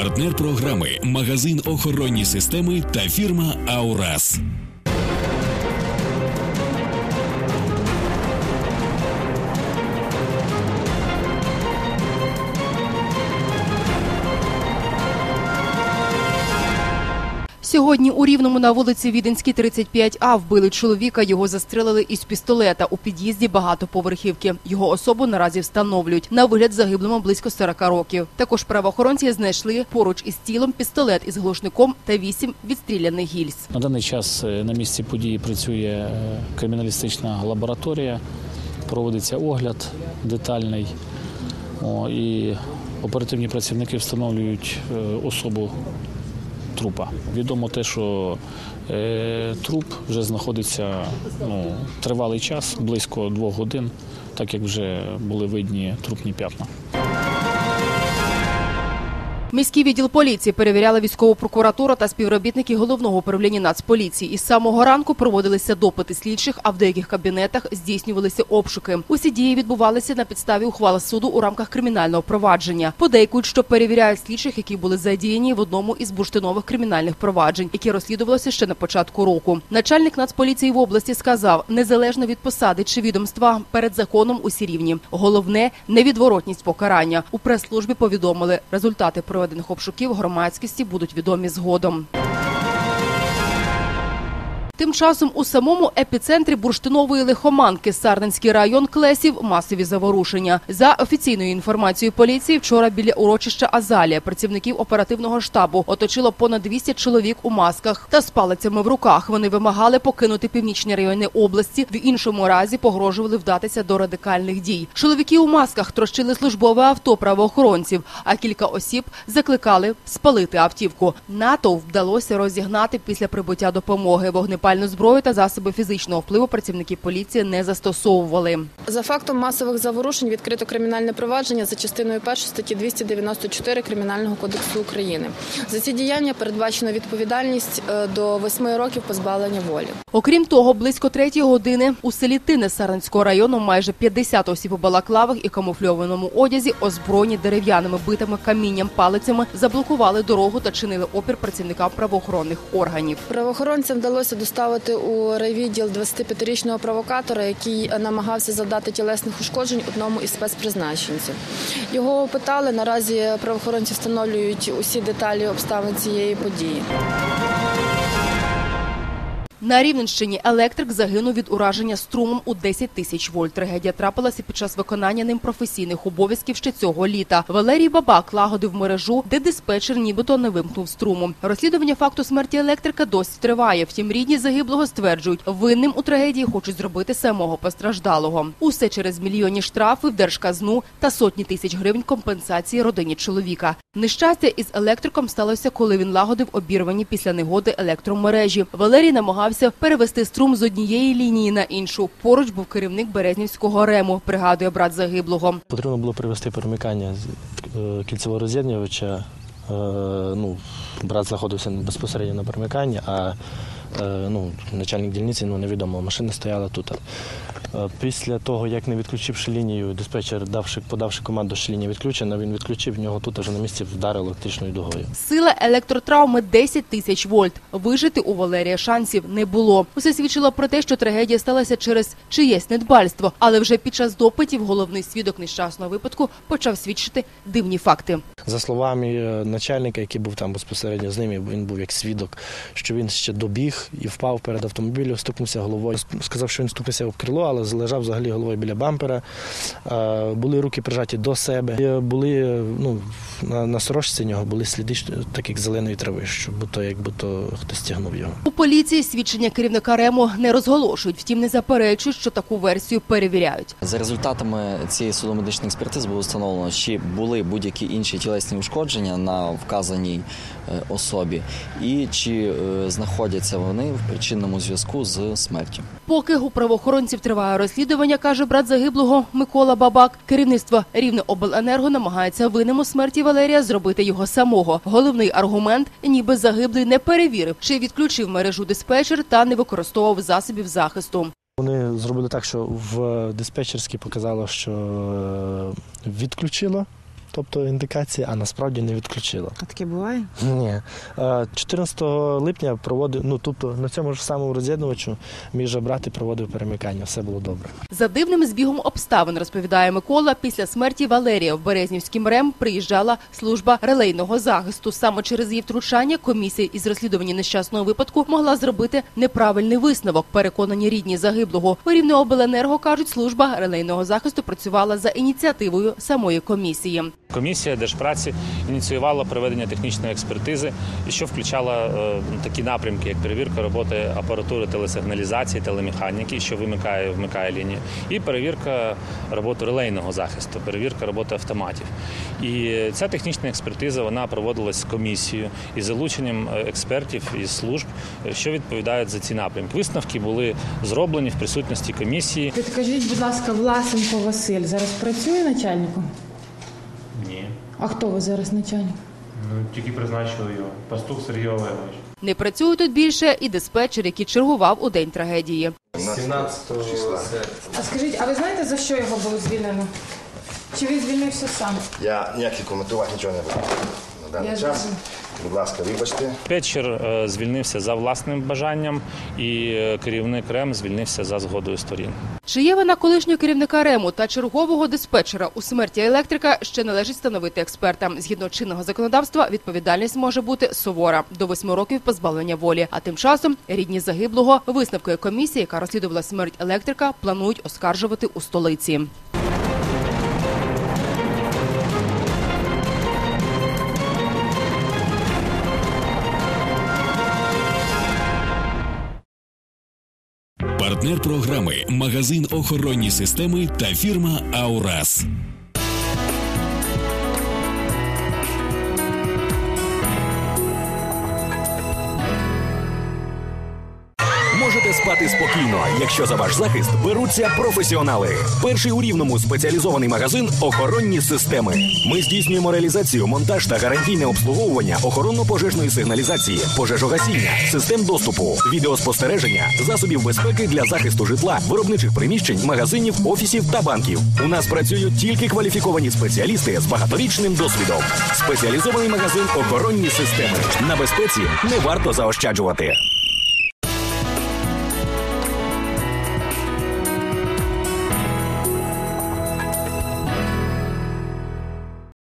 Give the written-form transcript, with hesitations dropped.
Партнер програми – магазин охоронні системи та фірма «Аурас». Сьогодні у Рівному на вулиці Віденській, 35А вбили чоловіка, його застрелили із пістолета у під'їзді багатоповерхівки. Його особу наразі встановлюють. На вигляд загиблому близько 40 років. Також правоохоронці знайшли поруч із тілом пістолет із глушником та 8 відстріляних гільз. На даний час на місці події працює криміналістична лабораторія, проводиться огляд детальний і оперативні працівники встановлюють особу трупа. Відомо те, що труп вже знаходиться тривалий час, близько 2 годин, так як вже були видні трупні п'ятна. Міський відділ поліції перевіряла військову прокуратуру та співробітники Головного управління Нацполіції. Із самого ранку проводилися допити слідчих, а в деяких кабінетах здійснювалися обшуки. Усі дії відбувалися на підставі ухвали суду у рамках кримінального провадження. Подейкують, що перевіряють слідчих, які були задіяні в одному із бурштинових кримінальних проваджень, яке розслідувалося ще на початку року. Начальник Нацполіції в області сказав, незалежно від посади чи відомства, перед законом усі рівні. Головне – невідворотність покарання. У прес-службі повідомили, результати проведених обшуків громадськості будуть відомі згодом. Тим часом у самому епіцентрі бурштинової лихоманки Сарненський район Клесів масові заворушення. За офіційною інформацією поліції, вчора біля урочища Азалія працівників оперативного штабу оточило понад 200 чоловік у масках та з палицями в руках. Вони вимагали покинути північні райони області, в іншому разі погрожували вдатися до радикальних дій. Чоловіки у масках трощили службове авто правоохоронців, а кілька осіб закликали спалити автівку. Натовп вдалося розігнати після прибуття допомоги. Вогнепальну зброю та засоби фізичного впливу працівники поліції не застосовували. За фактом масових заворушень відкрито кримінальне провадження за частиною 1 статті 294 Кримінального кодексу України. За ці діяння передбачено відповідальність до 8 років позбавлення волі. Окрім того, близько 3-ї години у селі Тине Сарненського району майже 50 осіб у балаклавах і камуфльованому одязі, озброєні дерев'яними битами, камінням, палицями, заблокували дорогу та чинили опір працівникам правоохоронних органів. Правоохоронцям вдалося доставити у райвідділ 25-річного провокатора, який намагався завдати тілесних ушкоджень одному із спецпризначенців. Його опитали, наразі правоохоронці встановлюють усі деталі обставин цієї події. На Рівненщині електрик загинув від ураження струмом у 10 тисяч вольт. Трагедія трапилася під час виконання ним професійних обов'язків ще цього літа. Валерій Бабак лагодив мережу, де диспетчер нібито не вимкнув струму. Розслідування факту смерті електрика досі триває. Втім, рідні загиблого стверджують, винним у трагедії хочуть зробити самого постраждалого. Усе через мільйонні штрафи в держказну та сотні тисяч гривень компенсації родині чоловіка. Нещастя із електриком сталося, коли він лагодив обірвані після негоди електромережі. Валерій намагався перевести струм з однієї лінії на іншу. Поруч був керівник Березнівського РЕМу, пригадує брат загиблого. Потрібно було перевести перемикання з кільцевого роз'єднувача. Брат знаходився безпосередньо на перемиканні, а начальник дільниці, невідомо, машина стояла тут. Після того, як не відключивши лінію, диспетчер, подавши команду, що лінія відключена, він відключив, в нього тут вже на місці вдарило електричною дугою. Сила електротравми 10 тисяч вольт. Вижити у Валерія шансів не було. Усе свідчило про те, що трагедія сталася через чиєсь недбальство. Але вже під час допитів головний свідок нещасного випадку почав свідчити дивні факти. За словами начальника, який був там безпосередньо з ним, він був як свідок, що він ще добіг і впав перед автомобілем, стукнувся головою. Сказав, що він стукнувся об крило, але лежав взагалі головою біля бампера. Були руки прижаті до себе. Були, на сорочці нього були сліди таких зеленої трави, що якби хтось тягнув його. У поліції свідчення керівника РЕМу не розголошують, втім не заперечують, що таку версію перевіряють. За результатами цієї судово-медичної експертизи було встановлено, чи були будь-які інші тілесні ушкодження на вказаній особі і чи знаходяться вони в причинному зв'язку з смертю. Поки у правоохоронців триває розслідування, каже брат загиблого Микола Бабак, керівництво Рівнеобленерго намагається винним у смерті Валерія зробити його самого. Головний аргумент – ніби загиблий не перевірив, чи відключив мережу диспетчер та не використовував засобів захисту. Вони зробили так, що в диспетчерській показало, що відключило, тобто індикація, а насправді не відключила. А таке буває? Ні. 14 липня проводив, тобто на цьому ж самому роз'єднувачу мій же брат і проводив перемикання, все було добре. За дивним збігом обставин, розповідає Микола, після смерті Валерія в Березнівський МРЕМ приїжджала служба релейного захисту. Саме через її втручання комісія із розслідування нещасного випадку могла зробити неправильний висновок, переконані рідні загиблого. У Рівнеобленерго, кажуть, служба релейного захисту працювала за ініціативою самої комісії. Комісія Держпраці ініціювала проведення технічної експертизи, що включала такі напрямки, як перевірка роботи апаратури телесигналізації, телемеханіки, що вмикає лінію, і перевірка роботи релейного захисту, перевірка роботи автоматів. І ця технічна експертиза, вона проводилась комісією із залученням експертів із служб, що відповідають за ці напрямки. Висновки були зроблені в присутності комісії. Підкажіть, будь ласка, Власенко Василь зараз працює начальником? Ні. А хто ви зараз начальник? Тільки призначили його. Пастух Сергій Олегович. Не працює тут більше і диспетчер, який чергував у день трагедії. 17 серпня. А скажіть, а ви знаєте, за що його було звільнено? Чи він звільнився сам? Я ніяких коментувати нічого не буду на даний час. Будь ласка, вибачте. Диспетчер звільнився за власним бажанням і керівник РЕМ звільнився за згодою сторін. Чи є вина колишнього керівника РЕМу та чергового диспетчера у смерті електрика, ще належить встановити експертам. Згідно чинного законодавства, відповідальність може бути сувора – до 8 років позбавлення волі. А тим часом рідні загиблого висновкою комісії, яка розслідувала смерть електрика, планують оскаржувати у столиці. Партнер програми – магазин охоронні системи та фірма «Аурас». Можете спати спокійно, якщо за ваш захист беруться професіонали. Перший у Рівному спеціалізований магазин «Охоронні системи». Ми здійснюємо реалізацію, монтаж та гарантійне обслуговування охоронно-пожежної сигналізації, пожежогасіння, систем доступу, відеоспостереження, засобів безпеки для захисту житла, виробничих приміщень, магазинів, офісів та банків. У нас працюють тільки кваліфіковані спеціалісти з багаторічним досвідом. Спеціалізований магазин «Охоронні системи». На безпеці не варто заощаджувати.